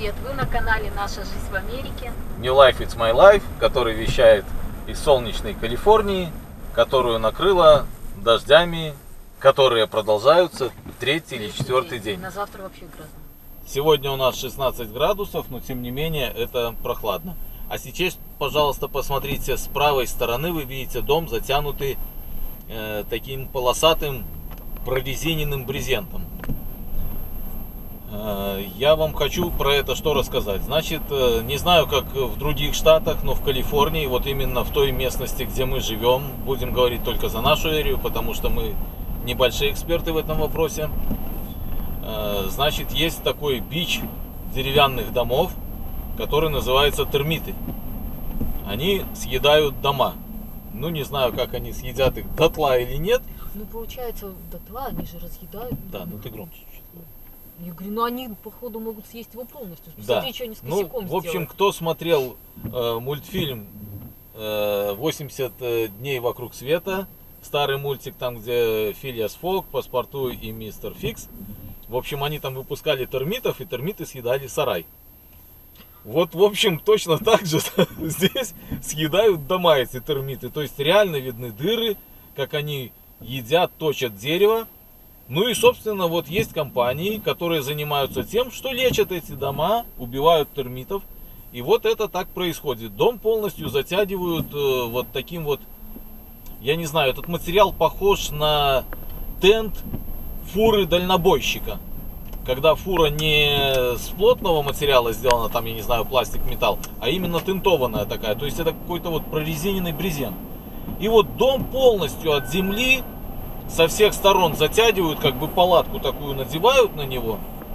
привет! Вы на канале «Наша жизнь в Америке». New Life It's My Life, который вещает из солнечной Калифорнии, которую накрыло дождями, которые продолжаются третий или четвертый день. На завтра вообще грозно. Сегодня у нас 16 градусов, но тем не менее это прохладно. А сейчас, пожалуйста, посмотрите, с правой стороны вы видите дом, затянутый таким полосатым прорезиненным брезентом. Я вам хочу про это что рассказать. Значит, не знаю, как в других штатах, но в Калифорнии, вот именно в той местности, где мы живем, будем говорить только за нашу эрию, потому что мы небольшие эксперты в этом вопросе. Значит, есть такой бич деревянных домов, который называется термиты. Они съедают дома. Ну, не знаю, как они съедят их, дотла или нет. Ну, получается, дотла они же разъедают. Да, ну ты громче. Я говорю, ну они, походу, могут съесть его полностью. Посмотри, да. что они с косяком в общем, кто смотрел мультфильм 80 дней вокруг света, старый мультик, там, где Филиас Фок, Паспорту и Мистер Фикс, в общем, они там выпускали термитов, и термиты съедали сарай. Вот, в общем, точно так же здесь съедают дома эти термиты. То есть реально видны дыры, как они едят, точат дерево. Ну и, собственно, вот есть компании, которые занимаются тем, что лечат эти дома, убивают термитов. И вот это так происходит. Дом полностью затягивают вот таким вот, я не знаю, этот материал похож на тент фуры дальнобойщика. Когда фура не с плотного материала сделана, там, я не знаю, пластик, металл, а именно тентованная такая. То есть это какой-то вот прорезиненный брезент. И вот дом полностью от земли со всех сторон затягивают, как бы палатку такую надевают на него.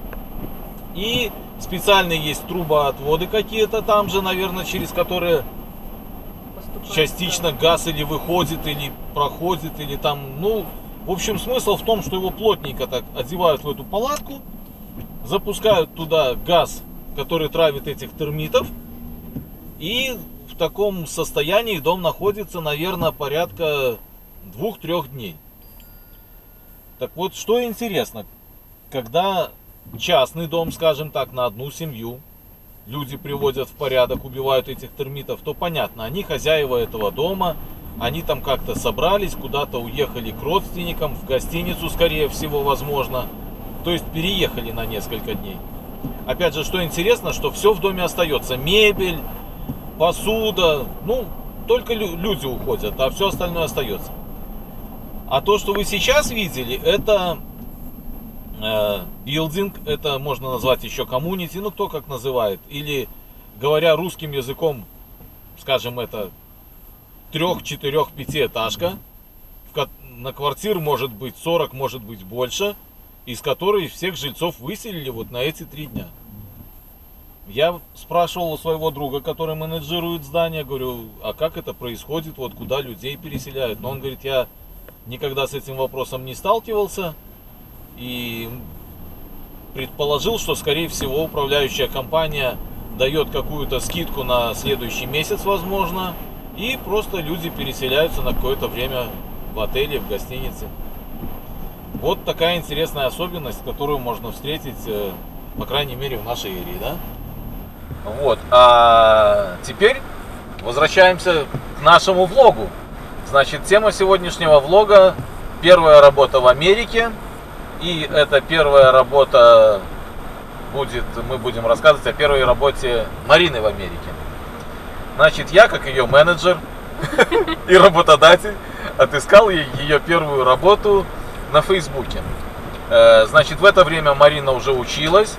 И специально есть трубоотводы какие-то там же, наверное, через которые частично газ или выходит, или проходит, или там, ну, в общем, смысл в том, что его плотненько так одевают в эту палатку, запускают туда газ, который травит этих термитов, и в таком состоянии дом находится, наверное, порядка 2-3 дней. Так вот, что интересно, когда частный дом, скажем так, на одну семью, люди приводят в порядок, убивают этих термитов, то понятно, они хозяева этого дома, они там как-то собрались, куда-то уехали к родственникам, в гостиницу, скорее всего, возможно, то есть переехали на несколько дней. Опять же, что интересно, что все в доме остается, мебель, посуда, ну, только люди уходят, а все остальное остается. А то, что вы сейчас видели, это билдинг, это можно назвать еще комьюнити, ну кто как называет. Или, говоря русским языком, скажем, это 3, 4, 5-этажка. На квартир может быть 40, может быть больше, из которой всех жильцов выселили вот на эти 3 дня. Я спрашивал у своего друга, который менеджирует здание, говорю, а как это происходит, вот куда людей переселяют? Но он говорит, я никогда с этим вопросом не сталкивался и предположил, что, скорее всего, управляющая компания дает какую-то скидку на следующий месяц, возможно, и просто люди переселяются на какое-то время в отеле, в гостинице. Вот такая интересная особенность, которую можно встретить, по крайней мере, в нашей эрии, да? Вот, а теперь возвращаемся к нашему влогу. Значит, тема сегодняшнего влога – первая работа в Америке. И эта первая работа мы будем рассказывать о первой работе Марины в Америке. Значит, я, как ее менеджер и работодатель, отыскал ее первую работу на Фейсбуке. Значит, в это время Марина уже училась.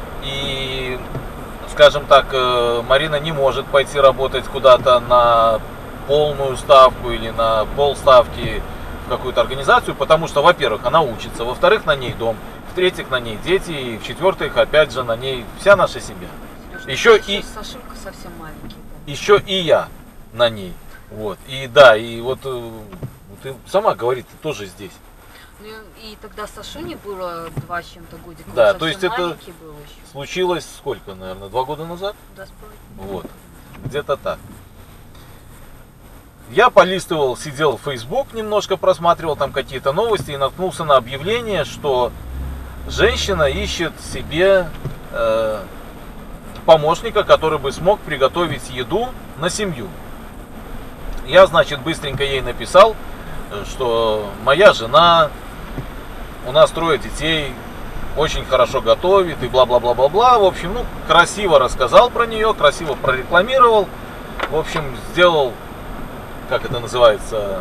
И, скажем так, Марина не может пойти работать куда-то на полную ставку или на полставки в какую-то организацию, потому что, во-первых, она учится, во-вторых, на ней дом, в-третьих, на ней дети, и в-четвертых, опять же, на ней вся наша семья. Еще и Сашулька совсем маленький. Еще и я на ней. Вот. И да, и вот ты сама говорит, ты тоже здесь. Ну и тогда Сашуне было 2 с чем-то годика. Да, то есть это был еще. случилось сколько, наверное, 2 года назад? 2,5. Вот. Где-то так. Я полистывал, сидел в Facebook, немножко просматривал там какие-то новости и наткнулся на объявление, что женщина ищет себе помощника, который бы смог приготовить еду на семью. Я, значит, быстренько ей написал, что моя жена, у нас 3 детей, очень хорошо готовит и бла-бла-бла-бла-бла. В общем, ну, красиво рассказал про нее, красиво прорекламировал. В общем, сделал, как это называется,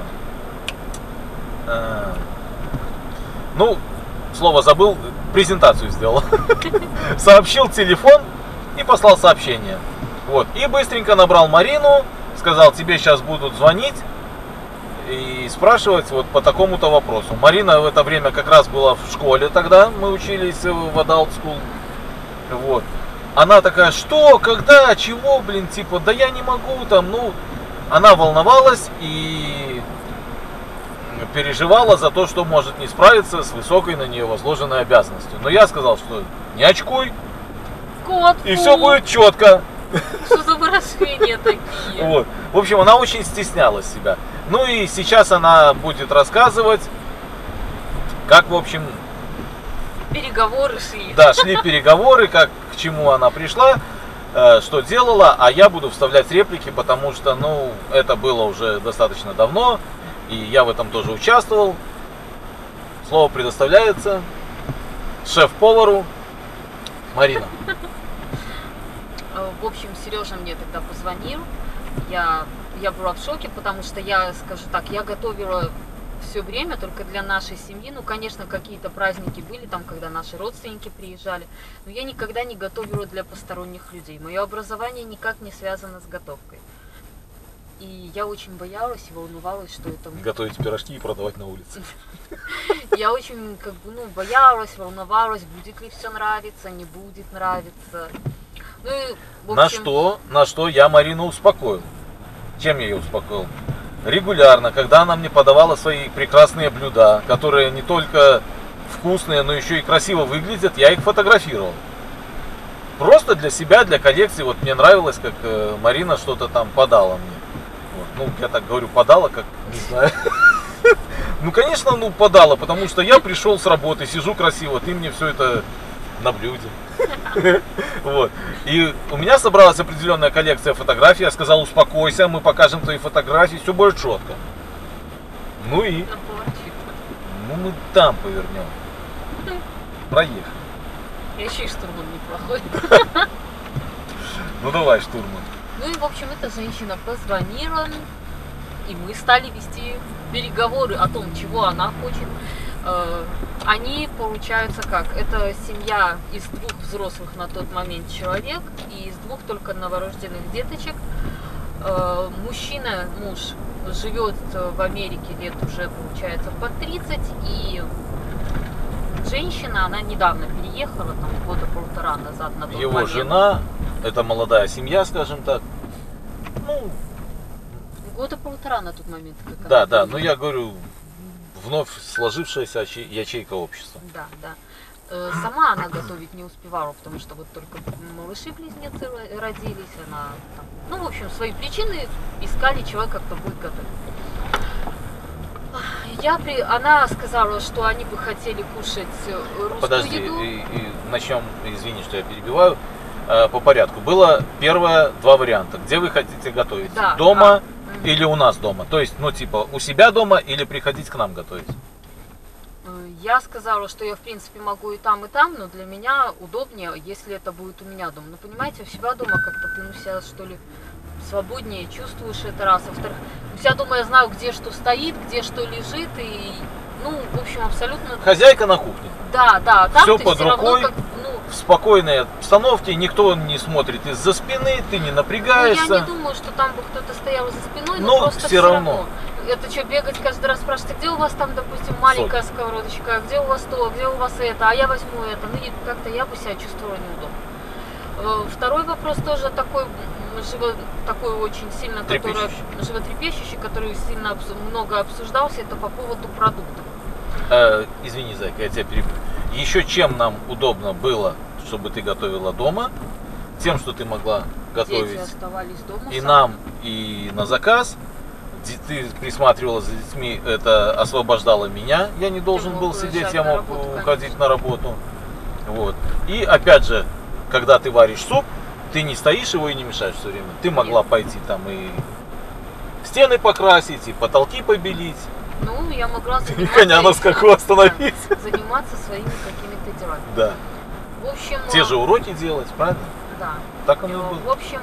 ну, слово забыл, презентацию сделал. Сообщил телефон и послал сообщение. Вот. И быстренько набрал Марину, сказал, тебе сейчас будут звонить и спрашивать вот по такому-то вопросу. Марина в это время как раз была в школе тогда, мы учились в Adult School. Вот. Она такая, что, когда, чего, блин, типа, да я не могу там, ну, она волновалась и переживала за то, что может не справиться с высокой на нее возложенной обязанностью. Но я сказал, что не очкуй, Кот, и все будет четко. Что за выражения такие? Вот. В общем, она очень стеснялась себя. Ну и сейчас она будет рассказывать, как, в общем, Переговоры шли. да, шли переговоры, как к чему она пришла, что делала, а я буду вставлять реплики, потому что, ну, это было уже достаточно давно, и я в этом тоже участвовал. Слово предоставляется шеф-повару Марина. В общем, Сережа мне тогда позвонил. Я была в шоке, потому что я, скажу так, я готовила все время только для нашей семьи. Ну, конечно, какие-то праздники были там, когда наши родственники приезжали. Но я никогда не готовила для посторонних людей. Мое образование никак не связано с готовкой. И я очень боялась и волновалась, что это... Готовить пирожки и продавать на улице. Я очень, как бы, ну, боялась, волновалась, будет ли все нравиться, не будет нравиться. Ну и, в общем... На что я Марину успокоил. Чем я ее успокоил? Регулярно, когда она мне подавала свои прекрасные блюда, которые не только вкусные, но еще и красиво выглядят, я их фотографировал. Просто для себя, для коллекции. Вот мне нравилось, как Марина что-то там подала мне. Вот. Ну, я так говорю, подала, как, не знаю. Ну, конечно, ну, подала, потому что я пришел с работы, сижу красиво, ты мне все это на блюде. Вот. И у меня собралась определенная коллекция фотографий. Я сказал, успокойся, мы покажем твои фотографии, все будет четко. Ну и? Ну мы там повернем. Проехали. Я еще и штурман неплохой. Ну давай, штурман. Ну и, в общем, эта женщина позвонила, и мы стали вести переговоры о том, чего она хочет. Они, получаются как? Это семья из 2 взрослых на тот момент человек и из 2 только новорожденных деточек. Мужчина, муж, живет в Америке лет уже, получается, по 30, и женщина, она недавно переехала, там, 1-1,5 года назад на тот Его момент. жена, это молодая семья, скажем так. Ну, 1,5 на тот момент. Как да, она да, была. но я говорю, вновь сложившаяся ячейка общества. Да, да. Сама она готовить не успевала, потому что вот только малыши-близнецы родились, она там, ну, в общем, свои причины искали человека, кто будет готовить. Она сказала, что они бы хотели кушать русскую Подожди, еду. и начнем, извини, что я перебиваю, по порядку. Было первое 2 варианта. Где вы хотите готовить? Да, Дома да. или у нас дома? То есть, ну, типа, у себя дома или приходить к нам готовить? Я сказала, что я, в принципе, могу и там, но для меня удобнее, если это будет у меня дома. Но, понимаете, у себя дома как-то ты, ну, себя, что ли, свободнее чувствуешь это раз. А во-вторых, у себя дома я знаю, где что стоит, где что лежит, и, ну, в общем, абсолютно... Хозяйка на кухне. Да, да, там Всё ты под все равно рукой. как, ну... В спокойной обстановке, никто не смотрит из-за спины, ты не Ну, напрягаешься. я не думаю, что там бы кто-то стоял за спиной, но Но просто всё все равно. Это что, бегать каждый раз спрашивать, а где у вас там, допустим, маленькая сковородочка, а где у вас то, где у вас это, а я возьму это. Ну и как-то я бы себя чувствовала неудобно. Второй вопрос тоже такой очень сильно, животрепещущий, который сильно много обсуждался, это по поводу продуктов. Извини, зайка, я тебя перебью. Еще чем нам удобно было, чтобы ты готовила дома, тем, что ты могла готовить Дети оставались дома. и нам, и на заказ. Ты присматривала за детьми, это освобождало меня. Я не должен мог был уезжать сидеть, я на мог работу, уходить на работу. Вот. И опять же, когда ты варишь суп, ты не стоишь его и не мешаешь все время. Ты могла пойти там и стены покрасить, и потолки побелить. Ну, я могла И коня на скаку остановить. заниматься своими какими-то делами. Да. В общем, Те же уроки делать, правильно? да. Так оно и В было. общем,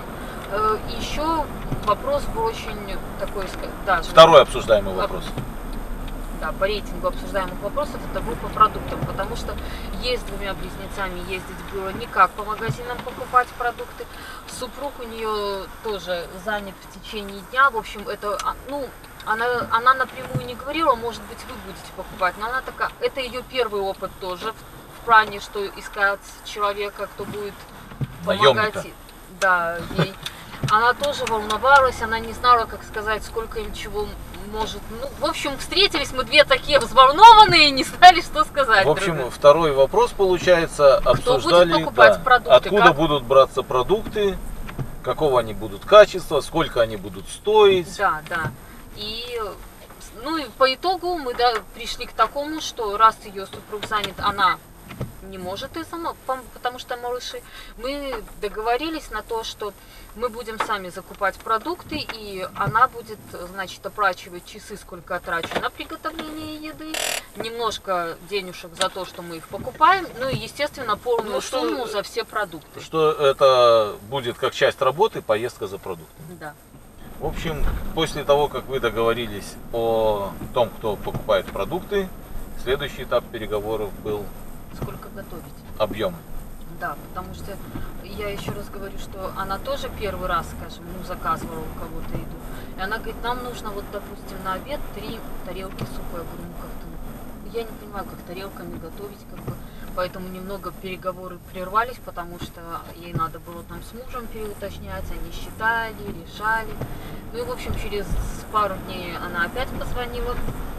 еще вопрос был очень такой, да, Второй обсуждаемый вопрос. да, по рейтингу обсуждаемых вопросов это группа продуктов, потому что ей с двумя близнецами ездить было никак по магазинам покупать продукты. Супруг у нее тоже занят в течение дня, в общем, это, ну, она напрямую не говорила, может быть, вы будете покупать, но она такая, это ее первый опыт тоже в плане, что искать человека, кто будет помогать, Наемника. да, ей. Она тоже волновалась, она не знала, как сказать, сколько им чего может. Ну, в общем, встретились мы две такие взволнованные и не знали, что сказать. В общем, друг. второй вопрос, получается, обсуждали, будет покупать да, продукты, откуда как? будут браться продукты, какого они будут качества, сколько они будут стоить. Да, да. И, ну, и по итогу мы пришли к такому, что раз ее супруг занят, она не может и сама, потому что малыши. Мы договорились на то, что мы будем сами закупать продукты, и она будет, значит, оплачивать часы, сколько я трачу на приготовление еды, немножко денежек за то, что мы их покупаем, ну и, естественно, полную сумму за все продукты. Что это будет как часть работы, поездка за продуктами. Да. В общем, после того, как вы договорились о том, кто покупает продукты, следующий этап переговоров был Сколько готовить? объем. Да, потому что я еще раз говорю, что она тоже первый раз, скажем, ну, заказывала у кого-то еду. И она говорит, нам нужно вот, допустим, на обед 3 тарелки супа. Я говорю, ну как-то, я не понимаю, как тарелками готовить, как бы. Поэтому немного переговоры прервались, потому что ей надо было там с мужем переуточнять, они считали, решали. Ну и, в общем, через пару дней она опять позвонила.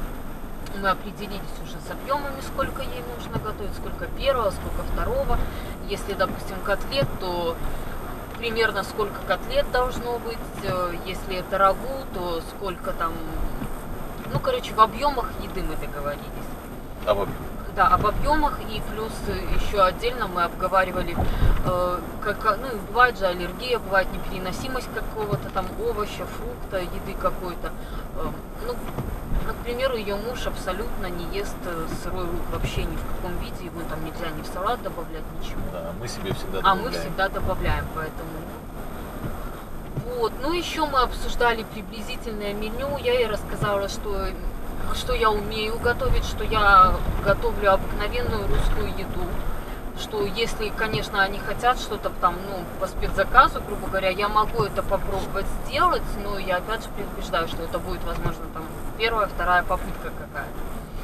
Мы определились уже с объемами, сколько ей нужно готовить, сколько первого, сколько второго. Если, допустим, котлет, то примерно сколько котлет должно быть. Если это рагу, то сколько там... Ну, короче, в объемах еды мы договорились. Об объеме. Да, об объемах, и плюс еще отдельно мы обговаривали, ну, бывает же аллергия, бывает непереносимость какого-то там овоща, фрукта, еды какой-то. Ну, к примеру, ее муж абсолютно не ест сырой лук вообще ни в каком виде, его там нельзя ни в салат добавлять, ничего. Да, мы себе всегда А добавляем. мы всегда добавляем, поэтому... Вот, ну еще мы обсуждали приблизительное меню, я ей рассказала, что я умею готовить, что я готовлю обыкновенную русскую еду, что если, конечно, они хотят что-то там, ну, по спецзаказу, грубо говоря, я могу это попробовать сделать, но я опять же предупреждаю, что это будет, возможно, там первая, вторая попытка какая-то.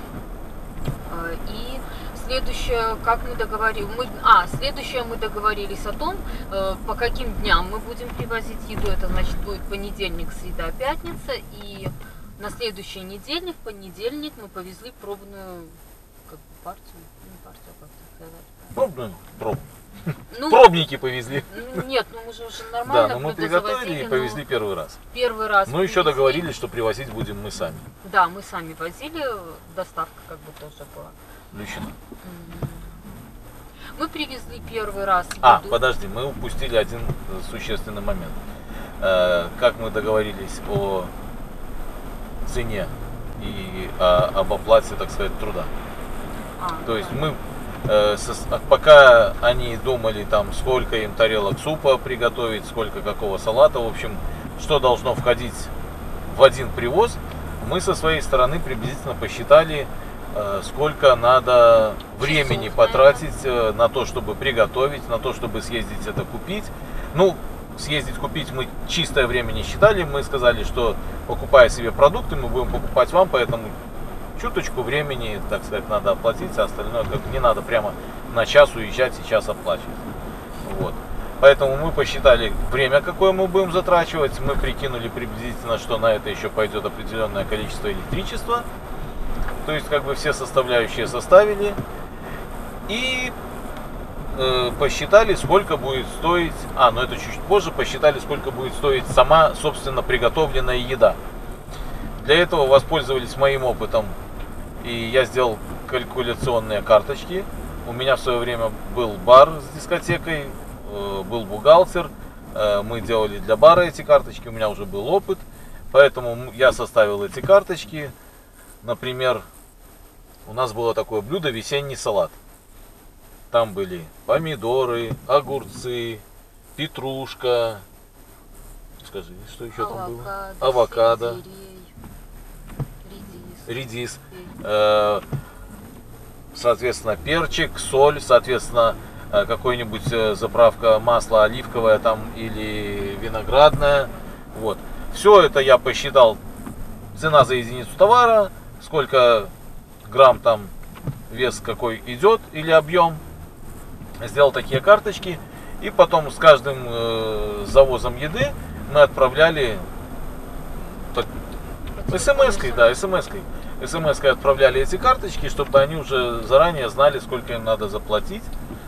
И следующее, как мы договорились, следующее мы договорились о том, по каким дням мы будем привозить еду, это значит будет понедельник, среда, пятница, и на следующей неделе, в понедельник, мы повезли пробную партию, не партию, как сказать. Пробную? Пробную. Ну, Пробники повезли. нет, ну мы же уже нормально. Да, но мы приготовили и повезли первый раз. Первый раз. Но еще договорились, что привозить будем мы сами. Да, мы сами возили, доставка как бы тоже была. Лично. Мы привезли первый раз еду. Подожди, мы упустили один существенный момент. Как мы договорились о цене и об оплате, так сказать, труда. То есть мы, пока они думали там, сколько им тарелок супа приготовить, сколько какого салата, в общем, что должно входить в один привоз, мы со своей стороны приблизительно посчитали, сколько надо времени потратить на то, чтобы приготовить, на то, чтобы съездить это купить. Ну, съездить купить мы чистое время не считали, мы сказали, что покупая себе продукты, мы будем покупать вам, поэтому чуточку времени, так сказать, надо оплатить, а остальное как не надо прямо на час уезжать и час оплачивать. Вот. Поэтому мы посчитали время, какое мы будем затрачивать, мы прикинули приблизительно, что на это еще пойдет определенное количество электричества. То есть как бы все составляющие составили и посчитали, сколько будет стоить, но это чуть позже, посчитали, сколько будет стоить сама, собственно, приготовленная еда. Для этого воспользовались моим опытом, и я сделал калькуляционные карточки. У меня в свое время был бар с дискотекой был бухгалтер, мы делали для бара эти карточки, у меня уже был опыт, поэтому я составил эти карточки. Например, у нас было такое блюдо весенний салат. Там были помидоры, огурцы, петрушка, скажи, что еще там было? Авокадо, редис, соответственно, перчик, соль, соответственно, какой-нибудь заправка масла оливковое там или виноградное. Вот. Все это я посчитал, цена за единицу товара, сколько грамм там вес какой идет или объем. Сделал такие карточки. И потом с каждым завозом еды мы отправляли смс-кой, да, смс-кой. СМС-кой отправляли эти карточки, чтобы они уже заранее знали, сколько им надо заплатить.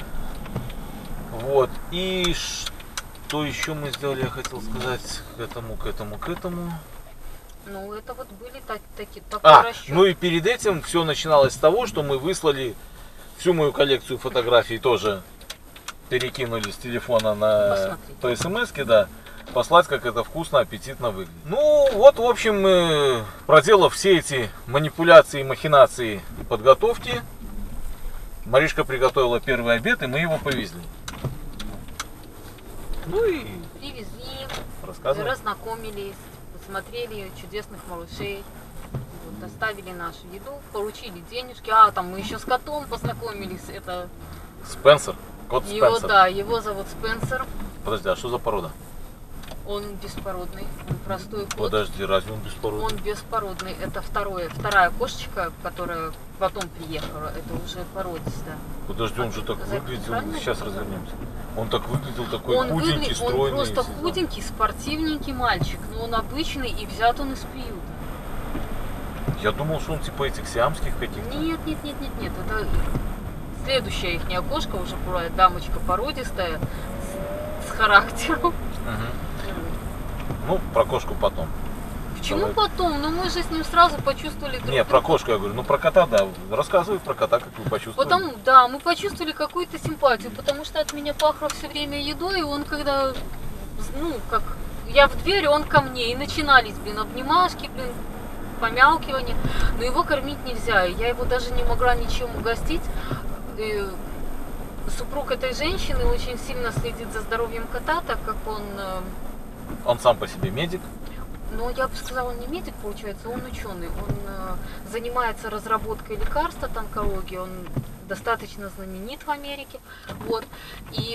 Вот. И что еще мы сделали, я хотел сказать, к этому. Ну, это вот были такой расчет. Ну и перед этим все начиналось с того, что мы выслали всю мою коллекцию фотографий, тоже перекинули с телефона на по смс-ке, да. Послать, как это вкусно, аппетитно выглядит. Ну, вот, в общем, проделав все эти манипуляции и махинации подготовки, Маришка приготовила первый обед, и мы его повезли. Ну и привезли, рассказывай. разнакомились, посмотрели чудесных малышей, вот, оставили нашу еду, получили денежки. Там мы еще с котом познакомились. Это Спенсер, кот его, Спенсер. да, его зовут Спенсер. Подожди, а что за порода? Он беспородный, он простой кот. Подожди, разве он беспородный? Он беспородный. Это вторая кошечка, которая потом приехала. Это уже породистая. Подожди, он же так выглядел. правильно Сейчас я сказала? развернемся. Он так выглядел, такой Он худенький, стройный. Он просто если да. худенький, спортивненький мальчик. Но он обычный, и взят он из приюта. Я думал, что он типа этих сиамских каких-то. Нет. Это следующая ихняя кошка, уже была дамочка породистая, с характером. Угу. Ну, про кошку потом. Почему Давай. потом? Ну мы же с ним сразу почувствовали друг Не, про кошку я говорю. Ну, про кота, да. Рассказывай про кота, как вы почувствовали. Да, мы почувствовали какую-то симпатию, потому что от меня пахло все время едой, и он когда, как я в дверь, он ко мне, и начинались, обнимашки, помялкивания, но его кормить нельзя, я его даже не могла ничем угостить. И супруг этой женщины очень сильно следит за здоровьем кота, так как Он сам по себе медик. Ну, я бы сказала, он не медик, получается, он ученый. Он занимается разработкой лекарств от онкологии, он достаточно знаменит в Америке. Вот. И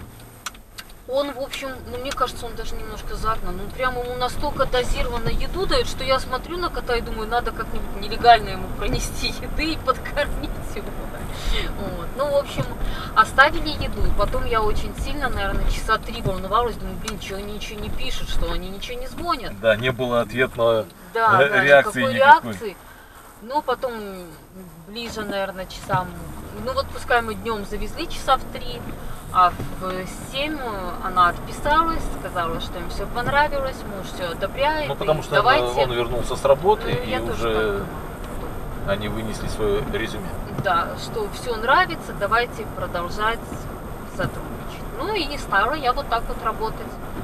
он, в общем, мне кажется, он даже немножко загнан. Он прямо ему настолько дозированно еду дает, что я смотрю на кота и думаю, надо как-нибудь нелегально ему пронести еды и подкормить его. Вот. Ну, в общем, оставили еду. И потом я очень сильно, наверное, часа 3 волновалась. Думаю, что они ничего не пишут, что они ничего не звонят. Да, не было ответного реакции никакой. реакции. Но потом ближе, наверное, часам... Ну вот пускай мы днем завезли часа в 3, а в 7 она отписалась, сказала, что им все понравилось, муж все одобряет. Ну, потому что давайте... он вернулся с работы, и я уже они вынесли свое резюме. Да, что все нравится, давайте продолжать сотрудничать. Ну и не стала я вот так вот работать.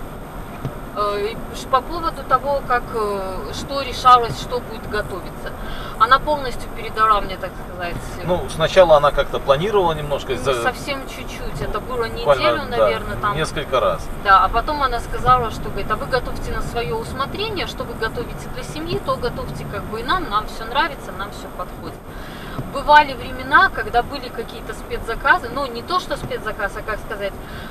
По поводу того, что решалось, что будет готовиться. Она полностью передала мне, так сказать... Ну, сначала она как-то планировала немножко. Совсем чуть-чуть. Это было неделю, наверное. Да, там. Несколько раз. Да, а потом она сказала, что, говорит, а вы готовьте на свое усмотрение, что вы готовите для семьи, то готовьте и нам все нравится, нам все подходит. Бывали времена, когда были какие-то спецзаказы, ну, не то, что спецзаказ, а, как сказать...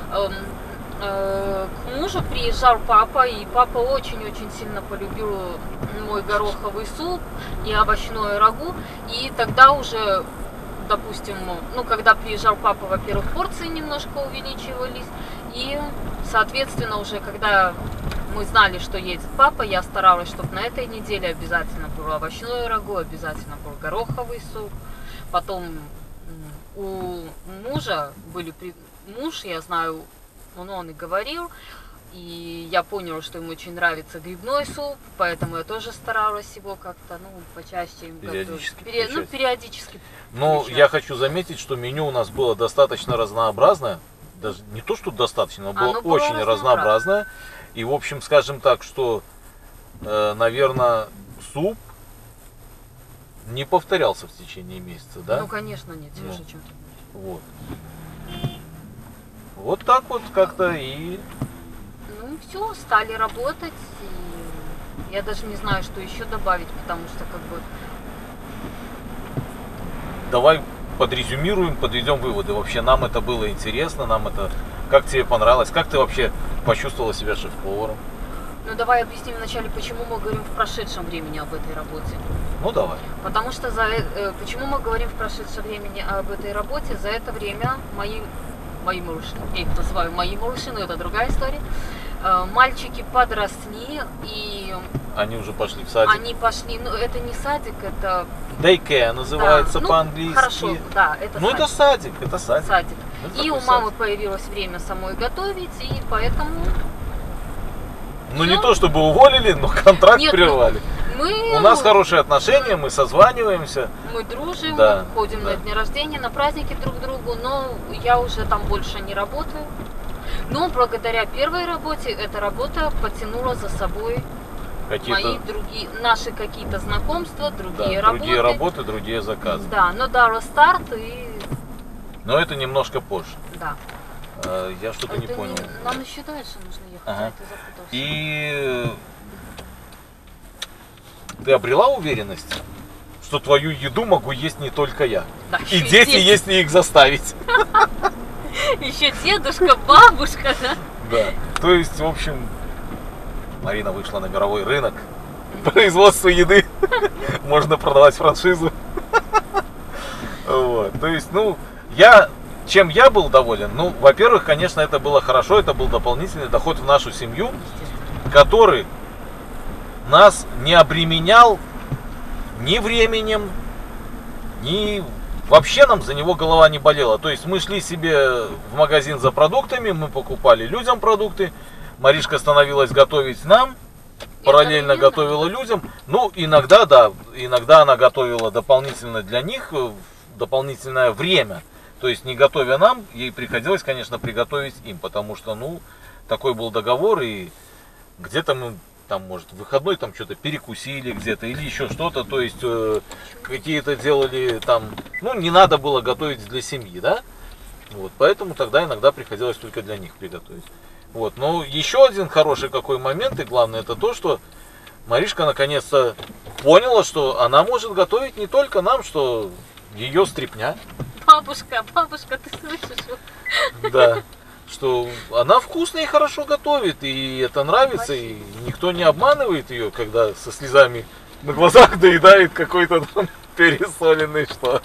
К мужу приезжал папа, и папа очень-очень сильно полюбил мой гороховый суп и овощное рагу. И тогда уже, допустим, когда приезжал папа, во-первых, порции немножко увеличивались. И, соответственно, уже когда мы знали, что едет папа, я старалась, чтобы на этой неделе обязательно было овощное рагу, обязательно был гороховый суп. Потом у мужа муж, я знаю, он и говорил, и я поняла, что ему очень нравится грибной суп, поэтому я тоже старалась его как-то, почаще им готовить. Периодически. Но я хочу заметить, что меню у нас было достаточно разнообразное. даже не то, что достаточно, но было Оно было очень разнообразное. И, в общем, скажем так, что, наверное, суп не повторялся в течение месяца, да? Ну, конечно, нет, Ну. свежее, чем ты. Вот. Вот так вот как-то и... Ну, все, стали работать. И я даже не знаю, что еще добавить, потому что как бы... Давай подрезюмируем, подведем выводы. Вообще нам это было интересно, нам это... Как тебе понравилось? Как ты вообще почувствовала себя шеф-поваром? Ну, давай объясним вначале, почему мы говорим в прошедшем времени об этой работе. Ну давай. Потому что почему мы говорим в прошедшем времени об этой работе? За это время мои малыши, я их называю мои малыши, но это другая история, мальчики подросли, и Они уже пошли в садик. они пошли, ну это не садик, это... Daycare называется ну, по-английски. Хорошо, да, это Ну садик. это садик, это садик. Садик. Это И такой у мамы садик. появилось время самой готовить, и поэтому Ну не всё. то чтобы уволили, но контракт Нет, прервали. мы... У нас хорошие отношения, мы созваниваемся. Мы дружим, Да, ходим да. на дни рождения, на праздники друг к другу, но я уже там больше не работаю. Но благодаря первой работе эта работа потянула за собой мои Какие-то другие, наши какие-то знакомства, да, другие работы. другие работы, другие заказы. Да, но дала старт и Но это немножко позже. да. Я что-то не Это понял. нам еще дальше нужно ехать, Ага. а ты запутался. И ты обрела уверенность, что твою еду могу есть не только я. Да, И еще дети, если их заставить. Еще дедушка, бабушка, да? Да. То есть, в общем, Марина вышла на мировой рынок производства еды. Можно продавать франшизу. Вот. То есть, ну, чем я был доволен? Ну, во-первых, конечно, это было хорошо, это был дополнительный доход в нашу семью, который нас не обременял ни временем, ни вообще нам за него голова не болела. То есть мы шли себе в магазин за продуктами, мы покупали людям продукты, Маришка становилась готовить нам, параллельно одновременно? готовила людям. Ну, иногда, да, иногда она готовила дополнительно для них, дополнительное время. То есть не готовя нам, ей приходилось, конечно, приготовить им, потому что, ну, такой был договор, и где-то мы там, может, в выходной там что-то перекусили где-то или еще что-то, то есть какие-то делали там, ну, не надо было готовить для семьи, да, вот, поэтому тогда иногда приходилось только для них приготовить. Вот, но еще один хороший какой момент, и главное, это то, что Маришка наконец-то поняла, что она может готовить не только нам, что ее стряпня, Бабушка, ты слышишь? да, что она вкусно и хорошо готовит, и это нравится, и никто не обманывает ее, когда со слезами на глазах доедает какой-то там пересоленный что.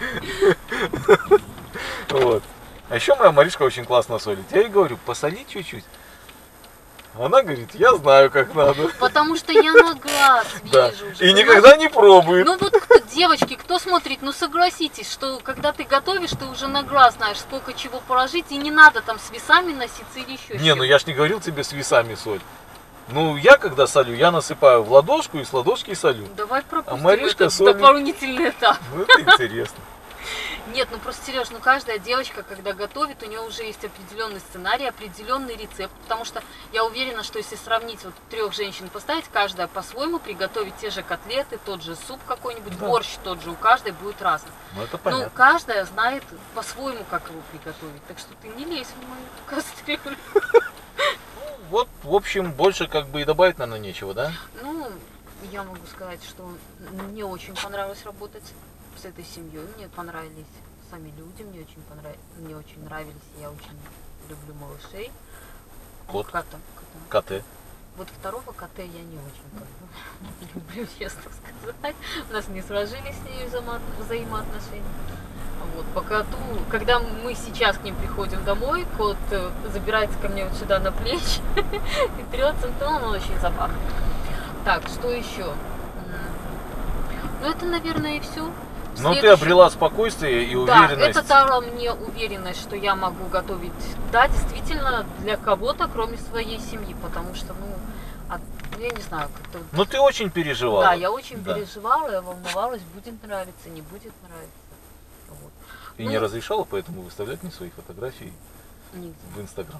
Вот. А еще моя Маришка очень классно солит. Я ей говорю, посоли чуть-чуть. Она говорит, я знаю, как надо. Потому что я на глаз Да. вижу уже. И понимаешь? никогда не пробует. Ну вот кто, девочки, кто смотрит, ну согласитесь, что когда ты готовишь, ты уже на глаз знаешь, сколько чего положить, и не надо там с весами носиться или еще Не, ну я ж не говорил тебе с весами соль. Ну я когда солю, я насыпаю в ладошку и с ладошки солю. Давай пропустим Маришка этот солит. дополнительный этап. Ну это интересно. Нет, ну просто, Сереж, ну каждая девочка, когда готовит, у нее уже есть определенный сценарий, определенный рецепт. Потому что я уверена, что если сравнить вот 3 женщин, поставить, каждая по-своему приготовить те же котлеты, тот же суп какой-нибудь, Да. борщ тот же, у каждой будет разный. Ну это Ну, понятно. каждая знает по-своему, как его приготовить. Так что ты не лезь в мою кастрюлю. Вот, в общем, больше как бы и добавить, наверное, нечего, да? Ну, я могу сказать, что мне очень понравилось работать с этой семьей. Мне понравились сами люди, мне очень нравились, я очень люблю малышей. Кот. Кота. КТ. Вот второго кота я не очень как бы люблю, честно сказать. У нас не сложились с ней взаимоотношения. Вот, по коту, когда мы сейчас к ним приходим домой, кот забирается ко мне вот сюда на плечи и трется, то он очень забавный. Так, что еще? Ну, это, наверное, и все. Ну ты обрела спокойствие и Да, уверенность. это дало мне уверенность, что я могу готовить, да, действительно, для кого-то, кроме своей семьи, потому что, я не знаю, как-то... Ну ты очень переживала. Да, я очень Да. переживала, я волновалась, будет нравиться, не будет нравиться. Вот. И Ну, не разрешала поэтому выставлять мне свои фотографии Нигде. в Инстаграм.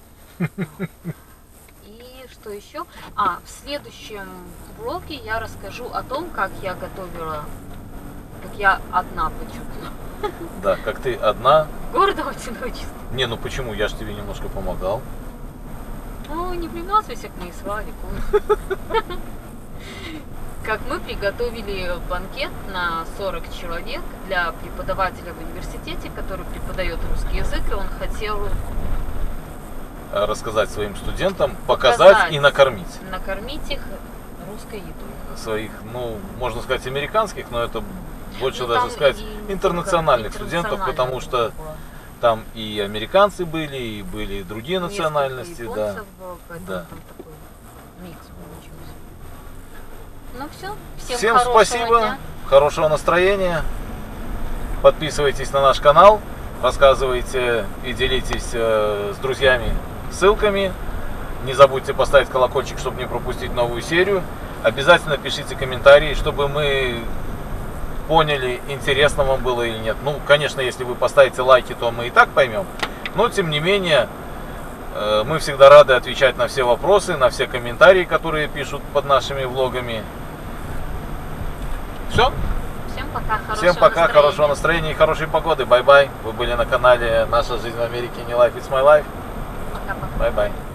И что еще? В следующем блоге я расскажу о том, как я готовила, как я одна почему. Да, как ты одна. Гордо одиночество. Не, ну почему? Я же тебе немножко помогал. Ну, не привязывайся к моей свадьбе, как мы приготовили банкет на 40 человек для преподавателя в университете, который преподает русский язык, и он хотел Рассказать своим студентам, показать и накормить. Накормить их русской едой. Своих, ну, можно сказать, американских, но это больше Ну, даже сказать и интернациональных студентов, потому что было. там и американцы были, и были другие национальности, Несколько да. японцев было, поэтому Да. там такой микс получился. Ну все, Всем хорошего спасибо, дня. хорошего настроения. Подписывайтесь на наш канал, рассказывайте и делитесь с друзьями ссылками. Не забудьте поставить колокольчик, чтобы не пропустить новую серию. Обязательно пишите комментарии, чтобы мы поняли, интересно вам было или нет. Ну, конечно, если вы поставите лайки, то мы и так поймем. Но, тем не менее, мы всегда рады отвечать на все вопросы, на все комментарии, которые пишут под нашими влогами. Все. Всем пока, хорошего настроения и хорошей погоды. Бай-бай. Вы были на канале «Наша жизнь в Америке, не life, it's my life». Пока-пока. Бай-бай.